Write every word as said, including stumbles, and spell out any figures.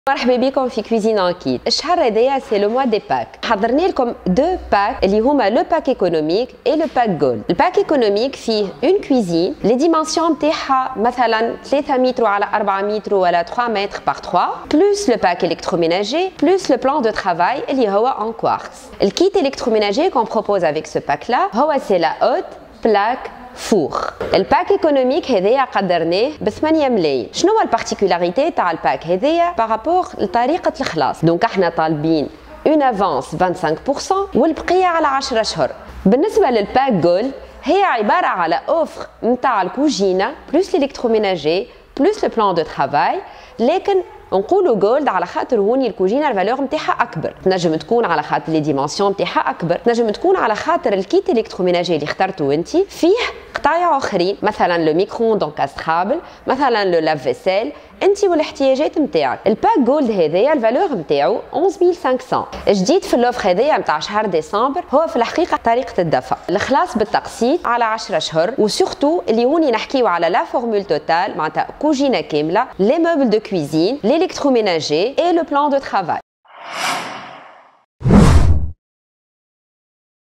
مرحبا بكم في كويزين انكيت. الشهر هذايا سي لو موا دي باك. حضرنا لكم دو باك اللي هما لو باك ايكونوميك اي لو باك جولد. الباك ايكونوميك فيه اون كويزين لي ديمونسيون نتاعها مثلا ثلاثة متر على أربعة متر ولا ثلاثة متر بار ثلاثة بلوس لو باك الكتروميناجي بلوس لو بلان دو ترافاي اللي هو ان كوارتز. الكيت الكتروميناجي كون بروبوز افيك سو باك لا هو سي لا اوت بلاك فور. الباك ايكونوميك هذايا قدرناه ب ثمانية ملايين. شنو هو البارتيكولاريتي تاع الباك هذايا بارابور لطريقه الخلاص؟ دونك احنا طالبين اون افونس خمسة وعشرين بالمئة والبقيه على عشرة اشهر. بالنسبه للباك جولد هي عباره على اوفر نتاع الكوجينه بلوس الالكتروميناجي بلوس لو بلان دو ترافاي، لكن نقولوا جولد على خاطر هوني الكوجينه الفالور نتاعها اكبر. تنجم تكون على خاطر لي ديمونسيون نتاعها اكبر، تنجم تكون على خاطر الكيت الكتروميناجي اللي اخترته انت فيه قطايع اخرين، مثلا لو ميكرو اون كاسترابل، مثلا لو لاف فيسيل، انت والاحتياجات نتاعك. الباك جولد هذايا الفالور نتاعو أحد آلاف وخمسمية. جديد في اللوفر هذايا نتاع شهر ديسمبر هو في الحقيقه طريقه الدفع، الخلاص بالتقسيط على عشرة اشهر، وسورتو اللي هوني نحكيو على لا فورمول توتال معناتها كوجينه كامله، لي موبل دو كويزين، l'électroménager et le plan de travail.